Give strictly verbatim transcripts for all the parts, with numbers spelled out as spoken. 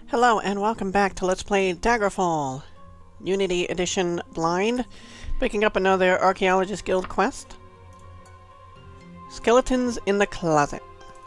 Hello and welcome back to Let's Play Daggerfall Unity Edition Blind, picking up another Archaeologists Guild quest. Skeletons in the Closet.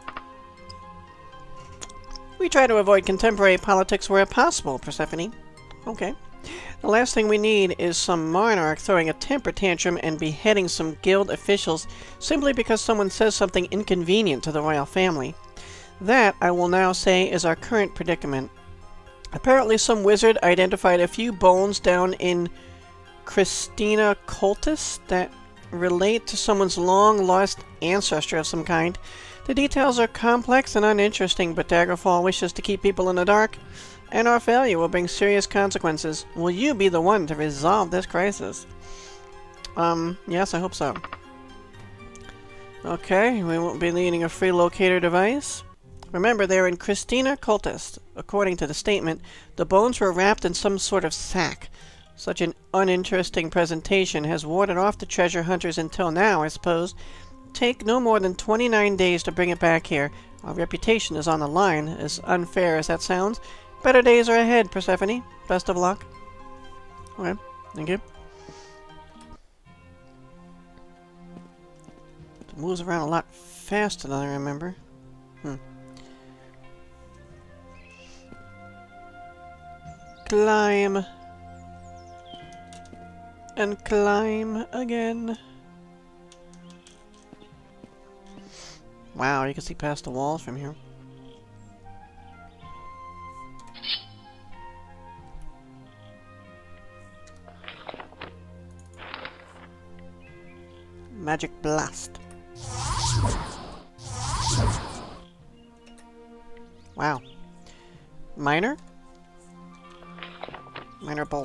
We try to avoid contemporary politics where possible, Persephone. Okay. The last thing we need is some monarch throwing a temper tantrum and beheading some guild officials simply because someone says something inconvenient to the royal family. That, I will now say, is our current predicament. Apparently some wizard identified a few bones down in Christina Cultus that relate to someone's long-lost ancestor of some kind. The details are complex and uninteresting, but Daggerfall wishes to keep people in the dark, and our failure will bring serious consequences. Will you be the one to resolve this crisis? Um, yes, I hope so. Okay, we won't be needing a free locator device. Remember, they're in Christina Cultus. According to the statement, the bones were wrapped in some sort of sack. Such an uninteresting presentation has warded off the treasure hunters until now, I suppose. Take no more than twenty-nine days to bring it back here. Our reputation is on the line, as unfair as that sounds. Better days are ahead, Persephone. Best of luck. Okay, thank you. It moves around a lot faster than I remember. Hmm. Climb. And climb again. Wow, you can see past the walls from here. Magic blast. Wow. Miner? Miner bolt.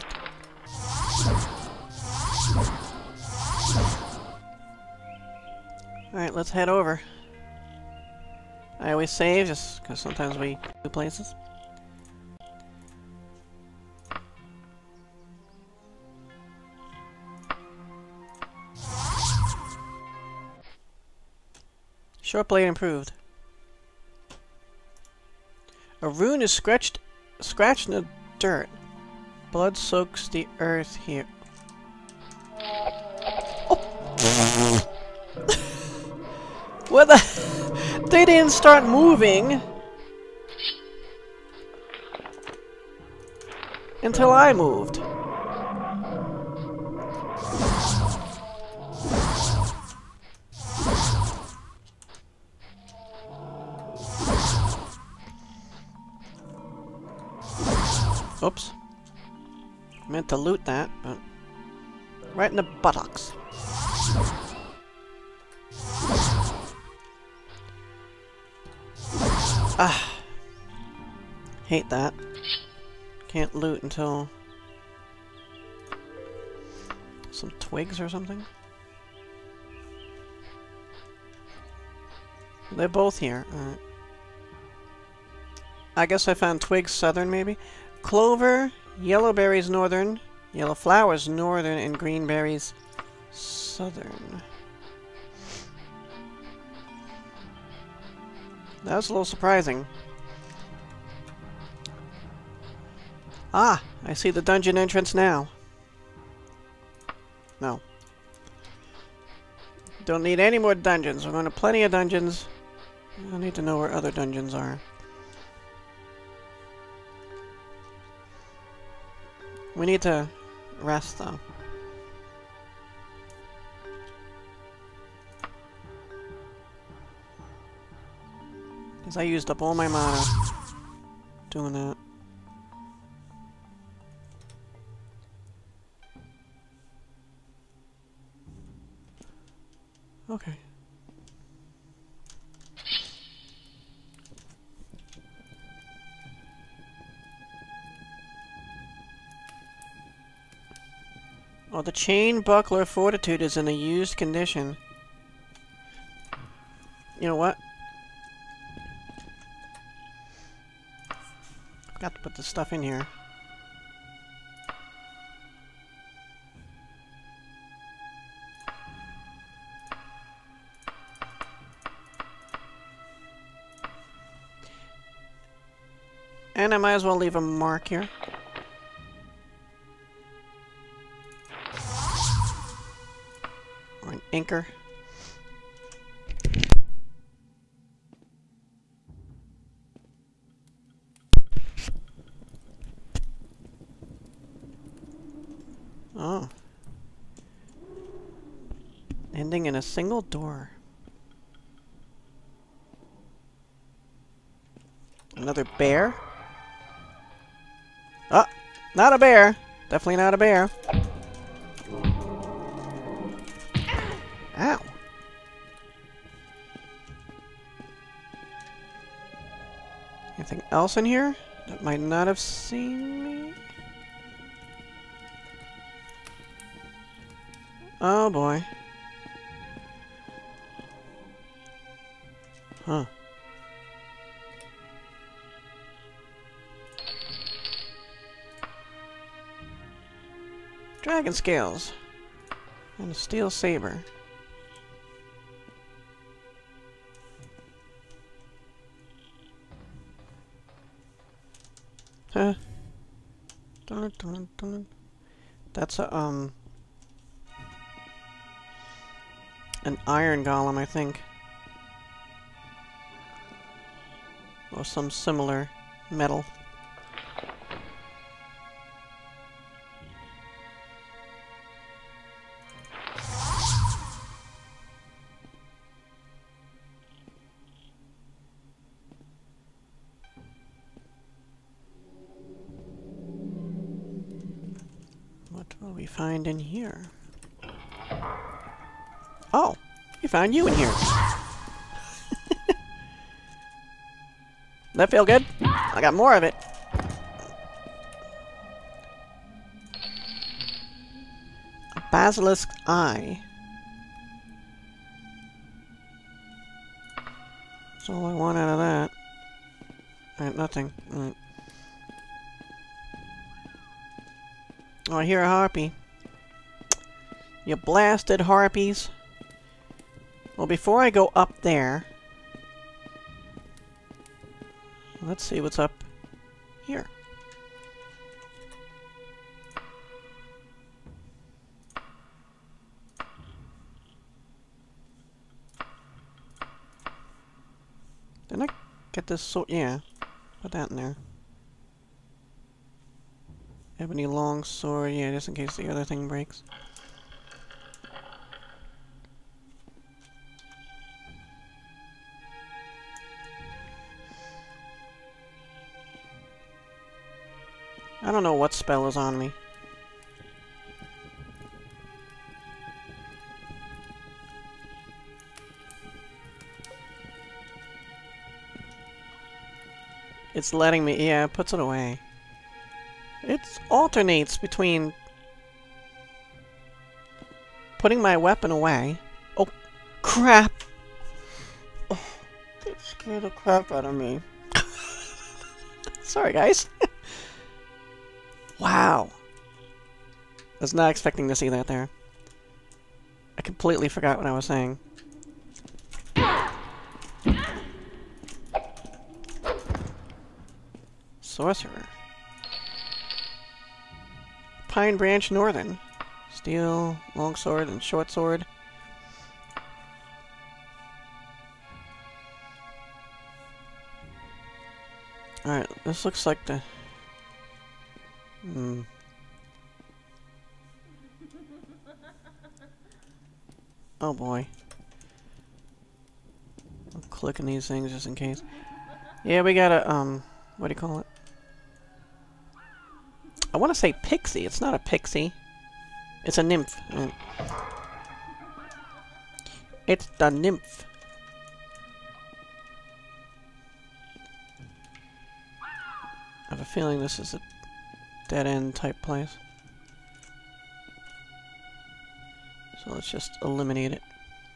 Alright, let's head over. I always save just because sometimes we do places. Short blade improved. A rune is scratched, scratched in the dirt. Blood soaks the earth here. Oh. What the? They didn't start moving until I moved. Oops. Meant to loot that, but right in the buttocks. Ah. Hate that. Can't loot until some twigs or something. They're both here. Alright. I guess I found twigs southern, maybe? Clover, yellow berries northern, yellow flowers northern, and green berries southern. That was a little surprising. Ah, I see the dungeon entrance now. No. Don't need any more dungeons. We're going to plenty of dungeons. I need to know where other dungeons are. We need to rest, though. Because I used up all my mana doing that. Okay. Oh, the chain buckler fortitude is in a used condition. You know what? Got to put the stuff in here. And I might as well leave a mark here. Or an anchor. Oh. Ending in a single door. Another bear? Oh, not a bear. Definitely not a bear. Ow. Anything else in here that might not have seen me? Oh boy. Huh. Dragon scales. And a steel saber. Huh. Dun, dun, dun. That's a, um... an iron golem, I think. Or some similar metal. What will we find in here? Oh, we found you in here. That feel good? I got more of it. A basilisk eye. That's all I want out of that. Alright, nothing. Alright. Oh, I hear a harpy. You blasted harpies. Well, before I go up there, let's see what's up here. Didn't I get this sword? Yeah, put that in there. Ebony long sword, yeah, just in case the other thing breaks. I don't know what spell is on me. It's letting me, yeah, it puts it away. It alternates between putting my weapon away. Oh, crap! Oh, that scared the crap out of me. Sorry, guys. Wow. I was not expecting to see that there. I completely forgot what I was saying. Sorcerer. Pine Branch Northern. Steel, longsword, and short sword. Alright, this looks like the... Hmm. Oh boy. I'm clicking these things just in case. Yeah, we got a, um, what do you call it? I want to say pixie. It's not a pixie. It's a nymph. It's the nymph. I have a feeling this is a dead-end type place. So let's just eliminate it.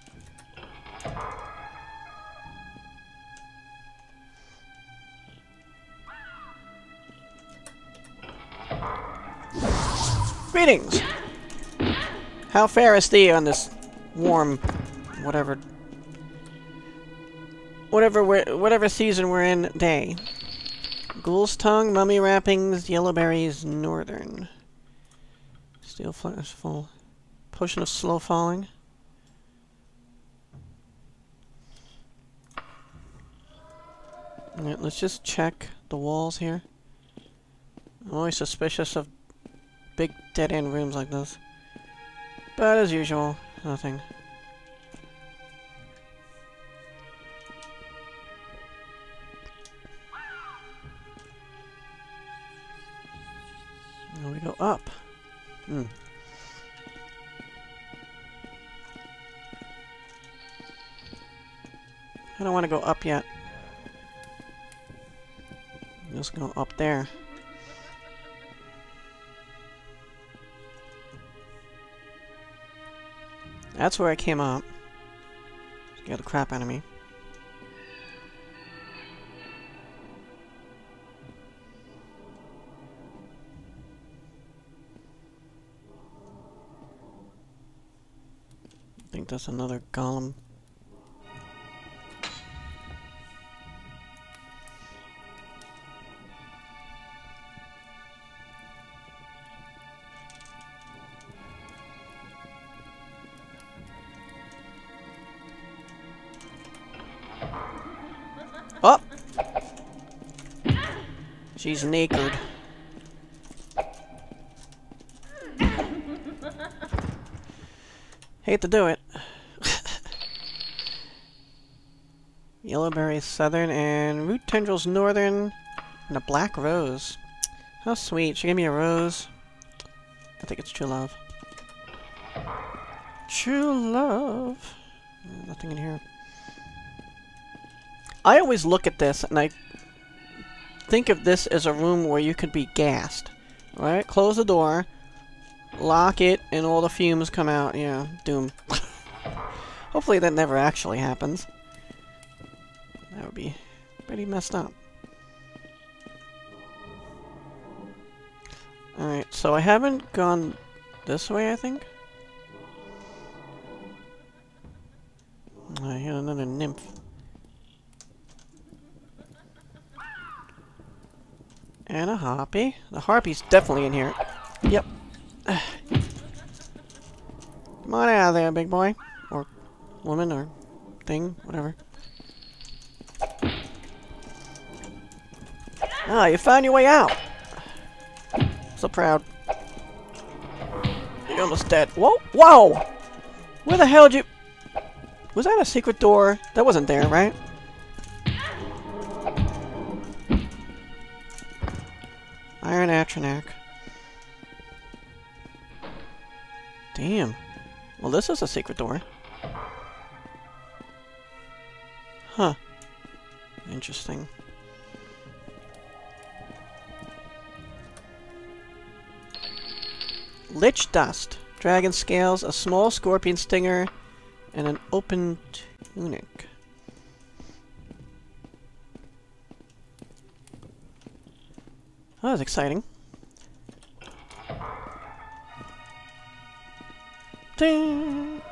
Greetings! How farest thee on this warm, whatever, whatever we're, whatever season we're in day? Ghoul's Tongue, Mummy Wrappings, Yellowberries, Northern. Steel Flash Full. Potion of Slow Falling. Alright, let's just check the walls here. I'm always suspicious of big dead-end rooms like this. But as usual, nothing. Now we go up. Hmm. I don't want to go up yet. Just go up there. That's where I came up. Scared the crap out of me. I think that's another golem. Oh! She's naked. Hate to do it. Yellowberry Southern and Root Tendrils Northern and a Black Rose. How sweet. She gave me a rose. I think it's true love. True love. Nothing in here. I always look at this and I think of this as a room where you could be gassed. Right? Close the door, lock it, and all the fumes come out. Yeah, doom. Hopefully that never actually happens. That would be pretty messed up. Alright, so I haven't gone this way, I think. I hear another nymph. And a harpy. The harpy's definitely in here. Yep. Come on out of there, big boy. Or woman, or thing, whatever. Ah, you found your way out! So proud. You're almost dead. Whoa! Whoa! Where the hell did you... Was that a secret door? That wasn't there, right? Iron Atronac. Damn. Well, this is a secret door. Huh. Interesting. Lich Dust. Dragon Scales, a small scorpion stinger, and an open tunic. Oh, that was exciting. Ding!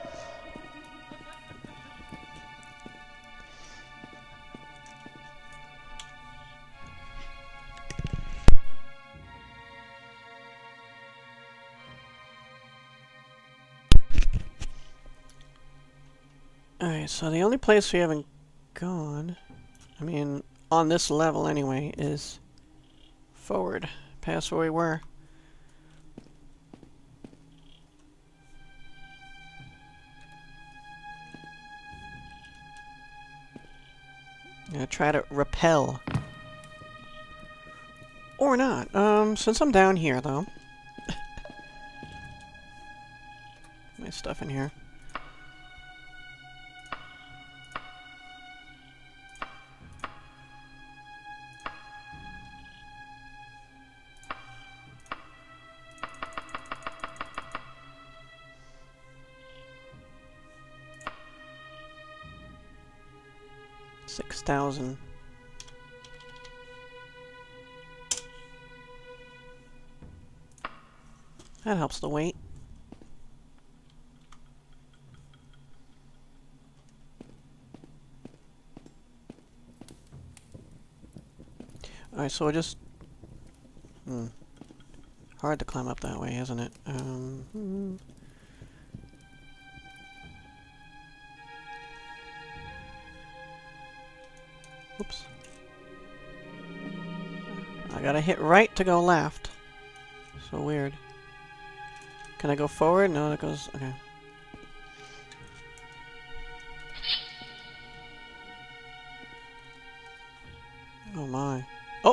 Alright, so the only place we haven't gone, I mean, on this level anyway, is forward, past where we were. I'm gonna try to repel. Or not. Um, since I'm down here, though. My stuff in here. Six thousand. That helps the weight. Alright, so we're just... Hmm. Hard to climb up that way, isn't it? Um... Hmm. Oops. I gotta hit right to go left. So weird. Can I go forward? No, it goes... Okay. Oh my. Oh!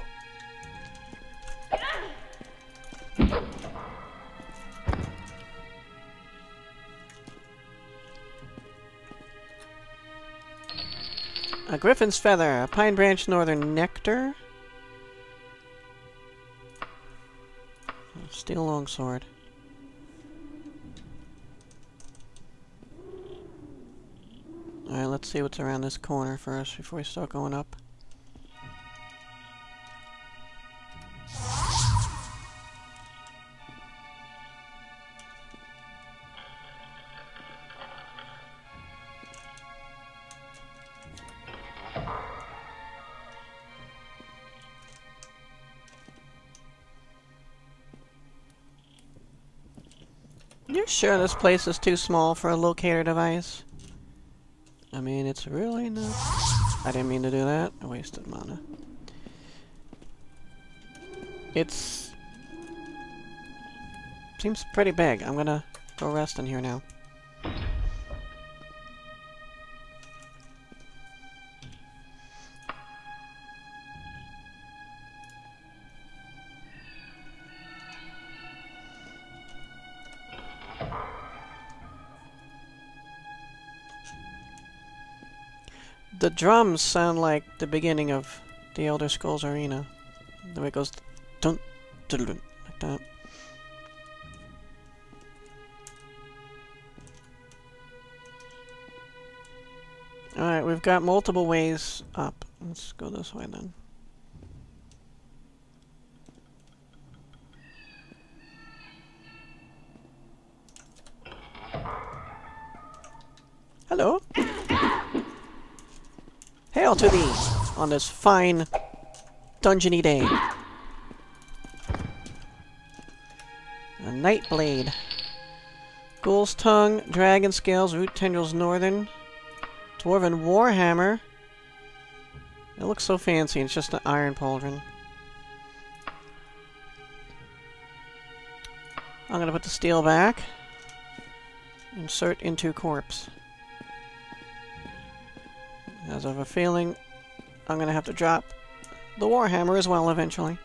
A griffin's feather, a pine branch northern nectar. A steel longsword. Alright, let's see what's around this corner first before we start going up. You're sure this place is too small for a locator device? I mean, it's really not... I didn't mean to do that. I wasted mana. It's... seems pretty big. I'm gonna go rest in here now. The drums sound like the beginning of the Elder Scrolls Arena. The way it goes dun dun dun like that. Alright, we've got multiple ways up. Let's go this way then. Hello. Hail to thee on this fine dungeony day. A night blade. Ghoul's tongue, dragon scales, root tendrils northern. Dwarven warhammer. It looks so fancy, it's just an iron pauldron. I'm gonna put the steel back. Insert into corpse. As I have a feeling, I'm gonna have to drop the warhammer as well eventually.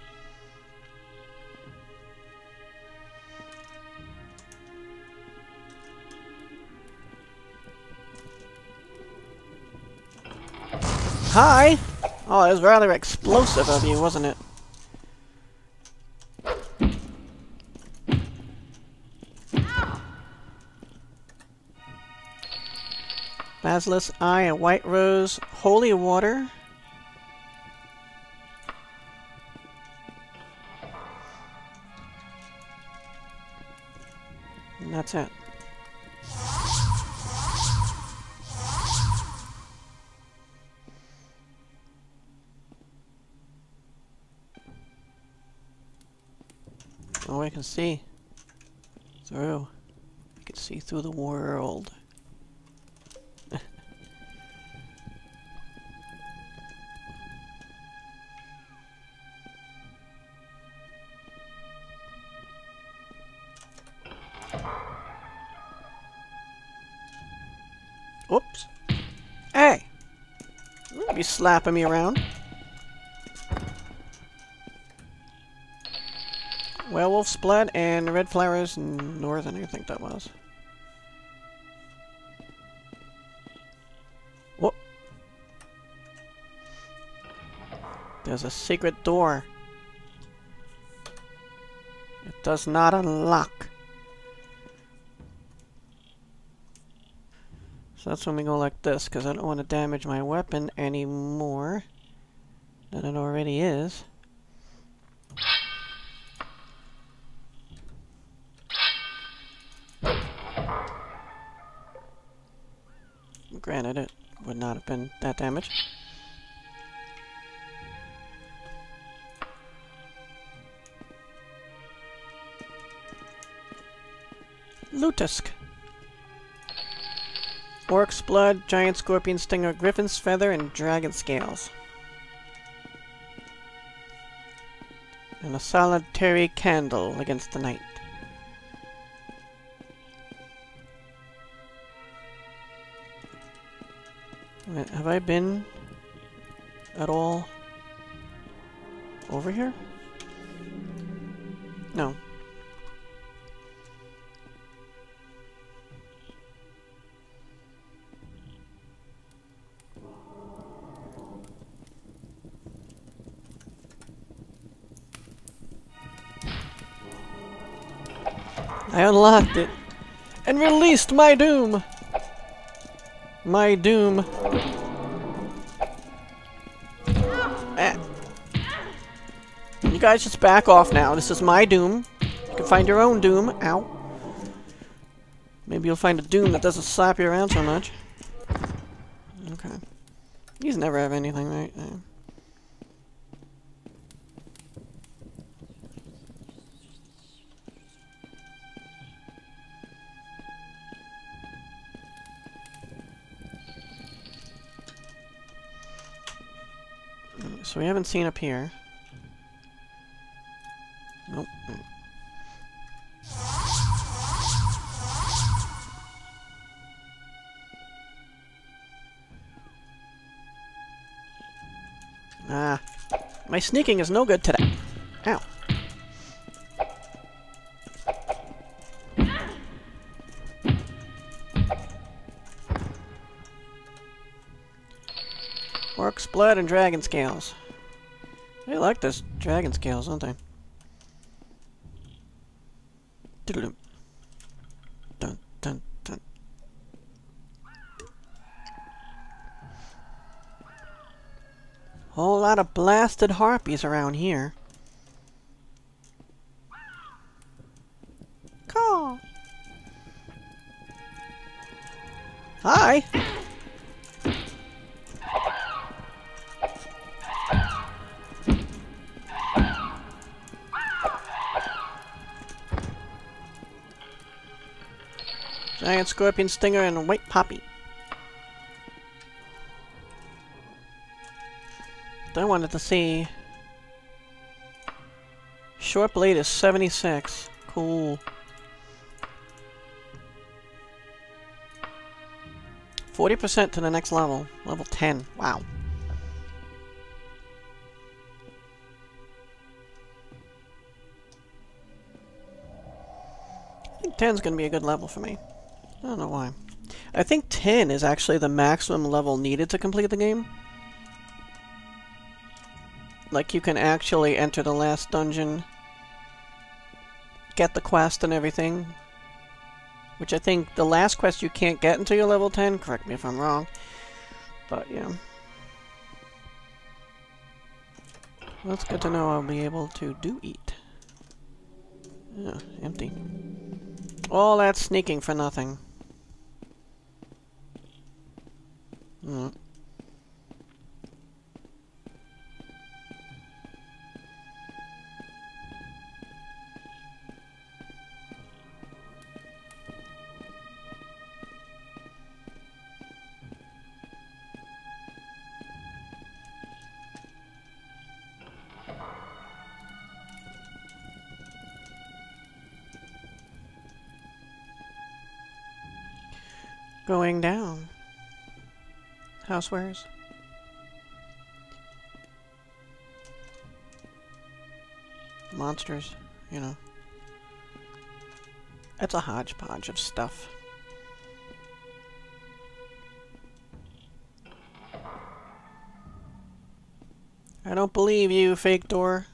Hi! Oh, it was rather explosive of you, wasn't it? Basilisk Eye, a white rose, holy water. And that's it. Oh, I can see through. I can see through the world. Oops. Hey! Don't be slapping me around. Werewolf's blood and red flowers northern, I think that was. Whoop. There's a secret door. It does not unlock. So that's when we go like this, because I don't want to damage my weapon any more than it already is. Granted, it would not have been that damage. Lutusk. Orc's blood, giant scorpion stinger, griffin's feather, and dragon scales. And a solitary candle against the night. Wait, have I been at all over here? No. I unlocked it and released my doom. My doom. Ah. You guys just back off now. This is my doom. You can find your own doom. Ow. Maybe you'll find a doom that doesn't slap you around so much. Okay. These never have anything, right? Yeah. So we haven't seen up here. Nope. Ah. My sneaking is no good today. Ow. Orc's blood and dragon scales. They like this dragon scales, don't they? Dun dun dun. Whole lot of blasted harpies around here. Caw. Hi. Giant scorpion stinger and a white poppy. I wanted to see. Short blade is seventy-six. Cool. forty percent to the next level. Level ten. Wow. I think ten's gonna be a good level for me. I don't know why. I think ten is actually the maximum level needed to complete the game. Like, you can actually enter the last dungeon, get the quest and everything. Which I think the last quest you can't get until you're level ten. Correct me if I'm wrong. But, yeah. Well, it's good to know I'll be able to do eat. Yeah, empty. All that sneaking for nothing. Mm. Going down. Housewares. Monsters, you know. It's a hodgepodge of stuff. I don't believe you, fake door.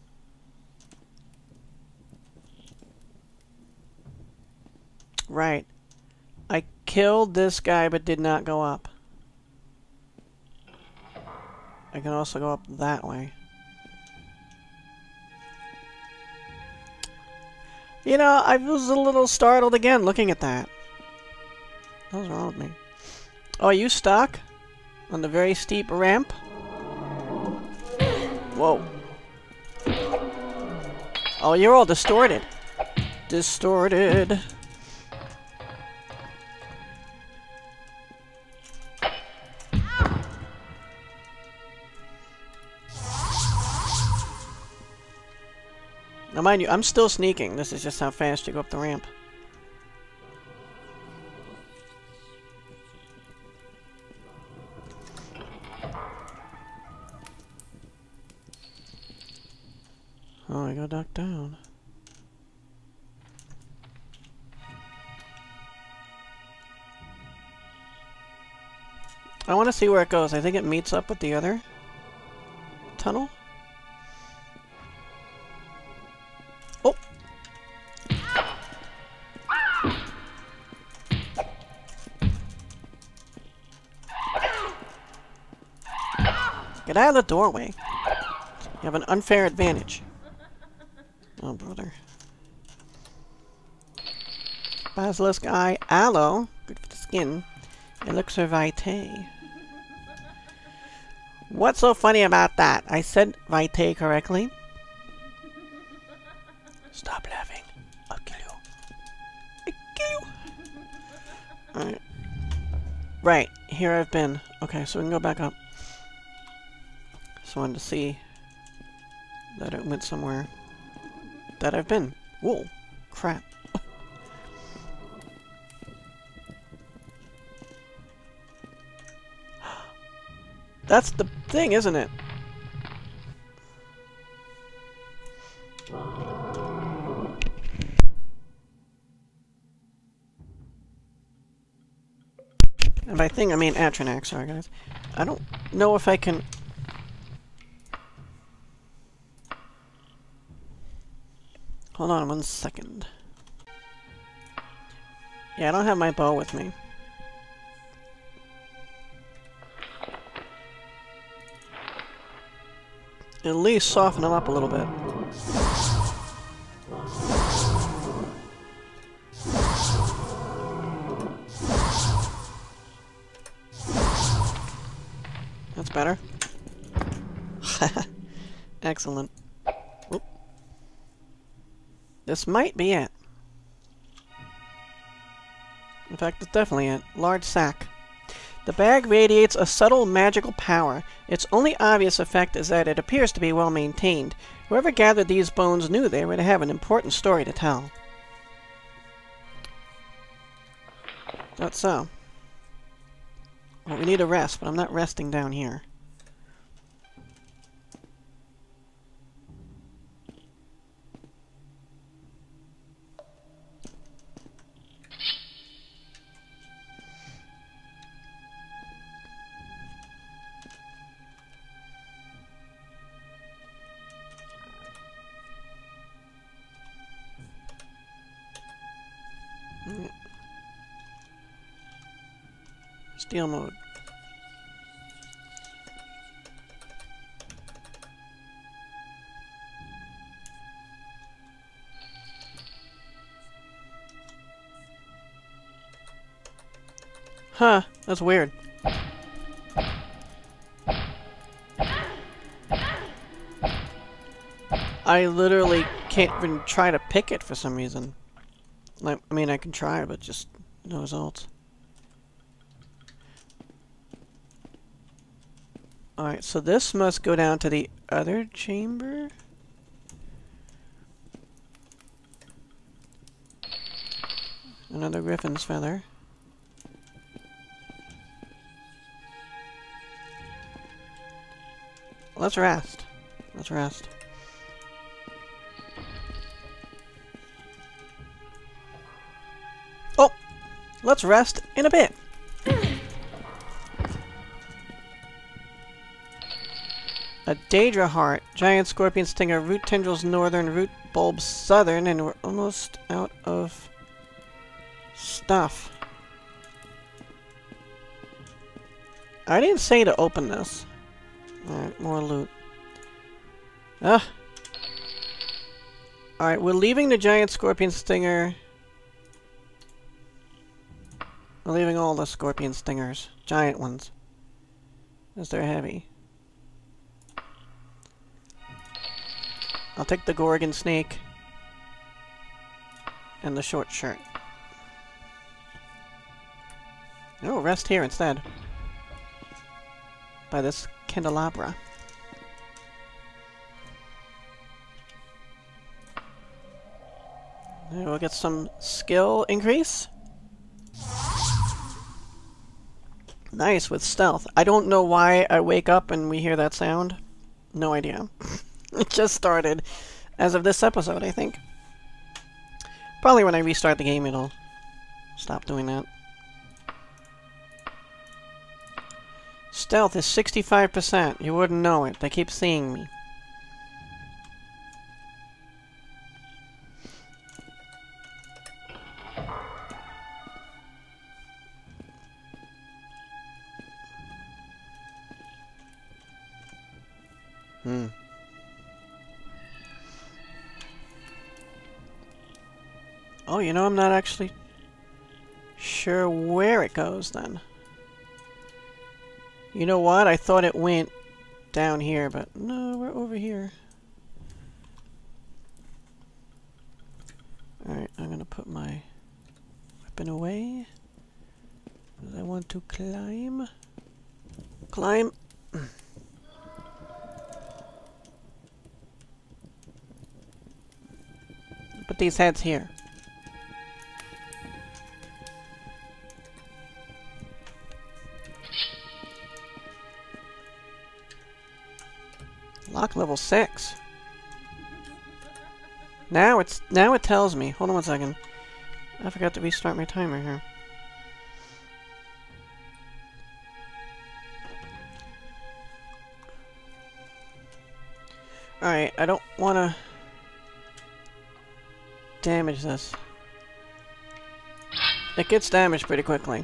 Right. I killed this guy but did not go up. I can also go up that way. You know, I was a little startled again looking at that. What's wrong with me? Oh, are you stuck? On the very steep ramp? Whoa. Oh, you're all distorted. Distorted. Now mind you, I'm still sneaking. This is just how fast you go up the ramp. Oh, I got knocked down. I want to see where it goes. I think it meets up with the other tunnel. Oh! Get out of the doorway. You have an unfair advantage. Oh, brother. Basilisk Eye Aloe. Good for the skin. Elixir Vitae. What's so funny about that? I said Vitae correctly. Stop laughing. I'll kill you. I'll kill you. Alright. Right. Here I've been. Okay, so we can go back up. Just wanted to see that it went somewhere that I've been. Whoa. Crap. That's the thing, isn't it? And by thing, I mean Atronax. Sorry, guys. I don't know if I can... Hold on one second. Yeah, I don't have my bow with me. At least soften them up a little bit. That's better. Excellent. Oop. This might be it. In fact, it's definitely it. Large sack. The bag radiates a subtle magical power. Its only obvious effect is that it appears to be well maintained. Whoever gathered these bones knew they would have an important story to tell. That's so. Well, we need a rest, but I'm not resting down here. Steal mode. Huh, that's weird. I literally can't even try to pick it for some reason. Like, I mean, I can try, but just no results. Alright, so this must go down to the other chamber? Another griffin's feather. Let's rest. Let's rest. Oh! Let's rest in a bit. A Daedra heart, giant scorpion stinger, root tendrils northern, root bulbs southern, and we're almost out of stuff. I didn't say to open this. Alright, more loot. Ah! Alright, we're leaving the giant scorpion stinger. We're leaving all the scorpion stingers. Giant ones. Because they're heavy. I'll take the Gorgon snake and the short shirt. Oh, rest here instead. By this candelabra. we'll get some skill increase. Nice, with stealth. I don't know why I wake up and we hear that sound. No idea. It just started as of this episode, I think. Probably when I restart the game it'll stop doing that. Stealth is sixty-five percent. You wouldn't know it. They keep seeing me. Hmm. Oh, you know, I'm not actually sure where it goes then. You know what? I thought it went down here, but no, we're over here. Alright, I'm gonna put my weapon away. I want to climb. Climb. Put these heads here. Lock level six. Now it's now it tells me. Hold on one second. I forgot to restart my timer here. Alright, I don't wanna damage this. It gets damaged pretty quickly.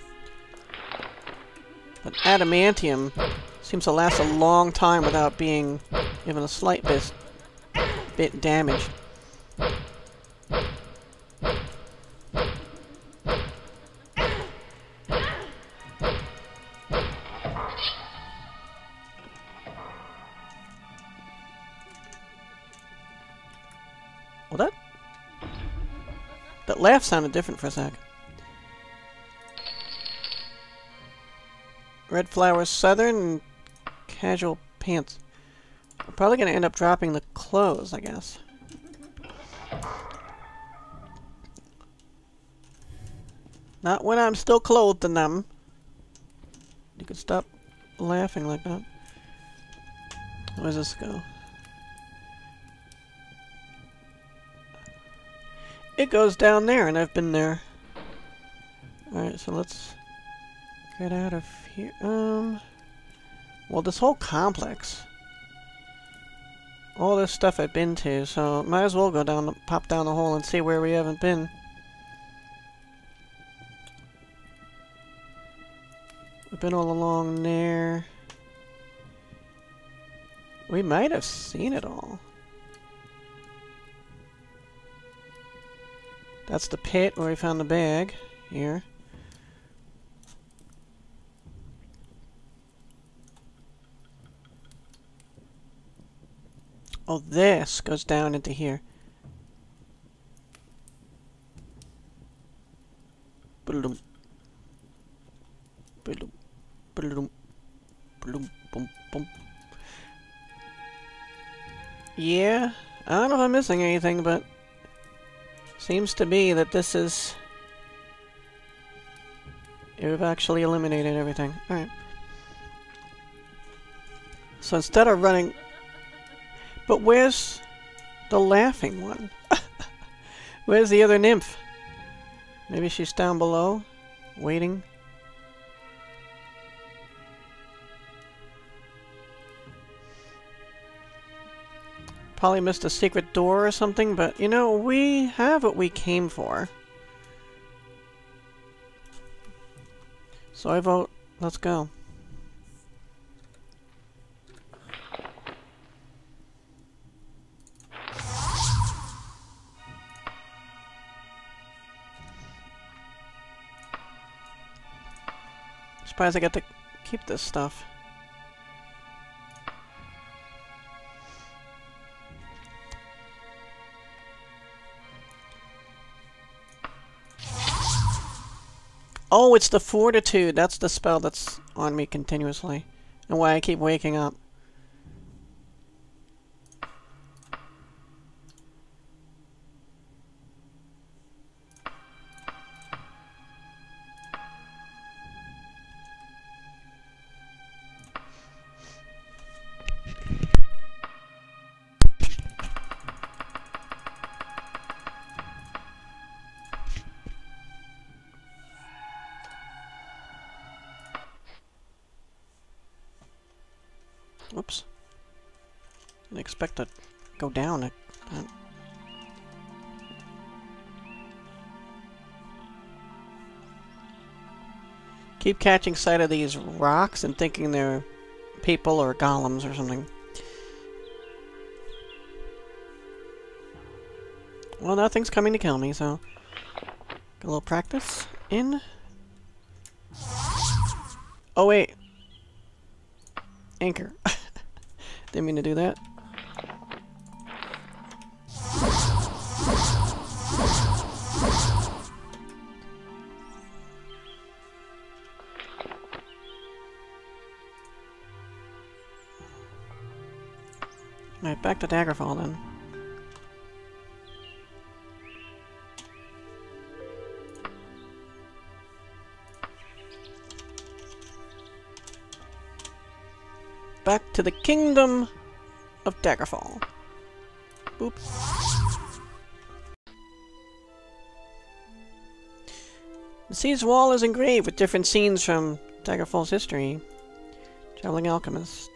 But adamantium seems to last a long time without being even a slight bit, bit damaged. Well, that that laugh sounded different for a sec. Red Flowers Southern, casual pants. I'm probably going to end up dropping the clothes, I guess. Not when I'm still clothed in them. You could stop laughing like that. Where does this go? It goes down there, and I've been there. Alright, so let's get out of here. Um, well, this whole complex, all this stuff I've been to, so might as well go down, the, pop down the hole and see where we haven't been. We've been all along there. We might have seen it all. That's the pit where we found the bag. Here. Oh, this goes down into here. Boom. Boom. Boom. Boom. Boom. Boom. Yeah, I don't know if I'm missing anything, but seems to be that this is... We've actually eliminated everything. Alright. So instead of running... But where's the laughing one? Where's the other nymph? Maybe she's down below, waiting. Probably missed a secret door or something, but you know, we have what we came for. So I vote, let's go. Surprised I get to keep this stuff. Oh, it's the Fortitude. That's the spell that's on me continuously. And why I keep waking up. Whoops. Didn't expect to go down. Uh, keep catching sight of these rocks and thinking they're people or golems or something. Well, nothing's coming to kill me, so... Get a little practice. In. Oh, wait. Anchor. Didn't mean to do that. Alright, back to Daggerfall then. Back to the kingdom of Daggerfall. Boop. The siege wall is engraved with different scenes from Daggerfall's history. Traveling Alchemist.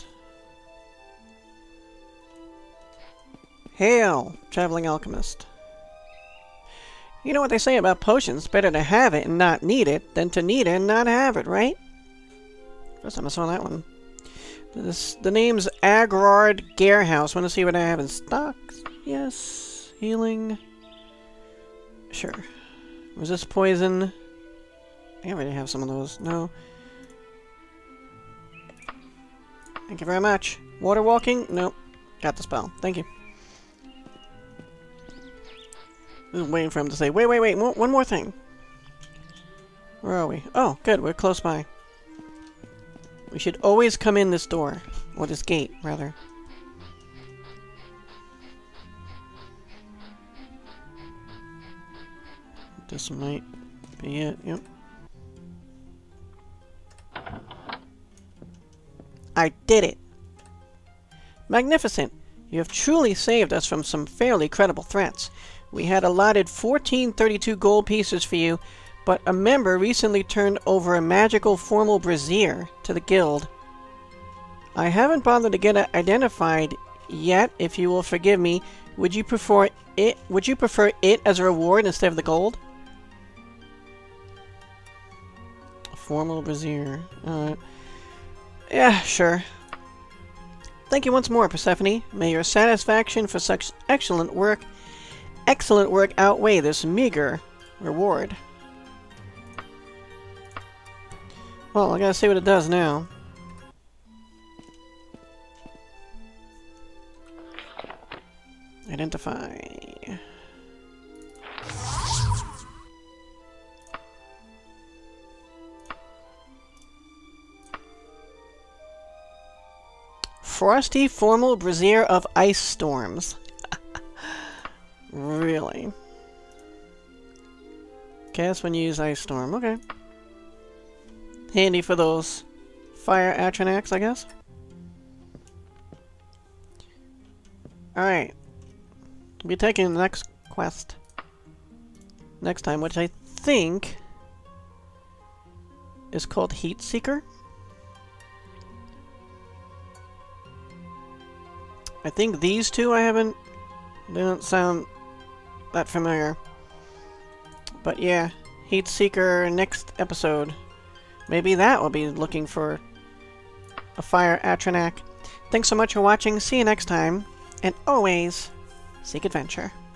Hail, Traveling Alchemist. You know what they say about potions? Better to have it and not need it than to need it and not have it, right? First time I saw that one. This, the name's Agrard Garehouse. Want to see what I have in stock? Yes. Healing. Sure. Resist poison. I already have some of those. No. Thank you very much. Water walking? Nope. Got the spell. Thank you. I was waiting for him to say, wait, wait, wait, one more thing. Where are we? Oh, good. We're close by. We should always come in this door. Or this gate, rather. This might be it, yep. I did it! Magnificent! You have truly saved us from some fairly credible threats. We had allotted fourteen thirty-two gold pieces for you, but a member recently turned over a magical formal brazier to the guild. I haven't bothered to get it identified yet, if you will forgive me. Would you prefer it would you prefer it as a reward instead of the gold? A formal brazier. Uh, yeah, sure. Thank you once more, Persephone. May your satisfaction for such excellent work excellent work outweigh this meager reward. Well, I gotta see what it does now. Identify. Frosty Formal Brazier of Ice Storms. Really? Cast when you use Ice Storm. Okay. Handy for those fire atronachs, I guess. Alright. We'll be taking the next quest next time, which I think is called Heat Seeker. I think these two I haven't... They don't sound that familiar. But yeah, Heat Seeker next episode. Maybe that will be looking for a fire atronach. Thanks so much for watching. See you next time. And always, seek adventure.